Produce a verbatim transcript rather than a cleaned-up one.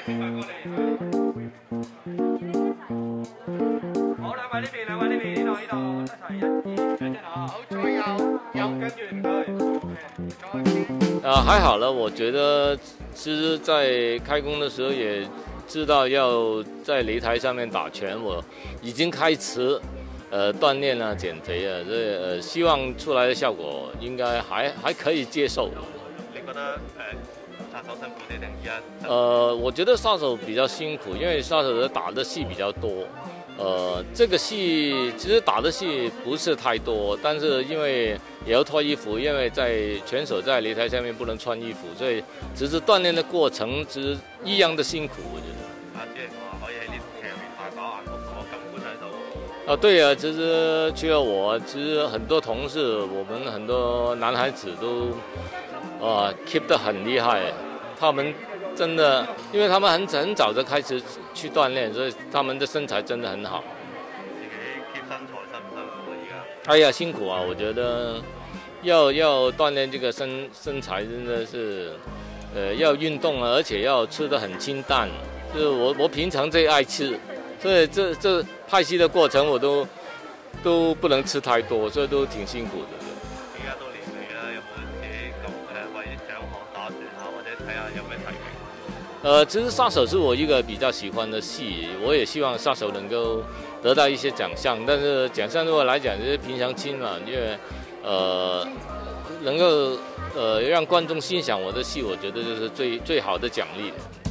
請埋過嚟。好，兩位呢邊，兩位呢邊，呢度呢度，一齊一二，兩隻手，好，左右，右跟住唔該。呃，还好了，我觉得其实，在开工的时候也知道要在擂台上面打拳，我已经开始呃锻炼了、减肥了，这呃希望出来的效果应该还还可以接受。 你觉得呃杀手辛苦啲定依家？ 呃，我觉得杀手比较辛苦，因为杀手的打的戏比较多。呃，这个戏其实打的戏不是太多，但是因为也要脱衣服，因为在拳手在擂台下面不能穿衣服，所以只是锻炼的过程，只是一样的辛苦，我觉得。 阿子玲話可以喺呢套劇入面大把眼福同我金冠喺度。 啊，对啊，其实除了我，其实很多同事，我们很多男孩子都，啊 keep 得很厉害，他们真的，因为他们很很早就开始去锻炼，所以他们的身材真的很好。 自己 keep 身材辛唔辛苦啊？而家？ 哎呀，辛苦啊！我觉得要要锻炼这个身身材，真的是，呃，要运动啊，而且要吃得很清淡。就是我我平常最爱吃，所以这这拍戏的过程我都都不能吃太多，所以都挺辛苦的。 而家都年尾啦，有冇自己咁誒為獎項打算下，或者睇下有咩提名？ 呃，其实杀手是我一个比较喜欢的戏，我也希望杀手能够得到一些奖项，但是奖项对我来讲就是平常心嘛，因为呃能够呃让观众欣赏我的戏，我觉得就是最最好的奖励。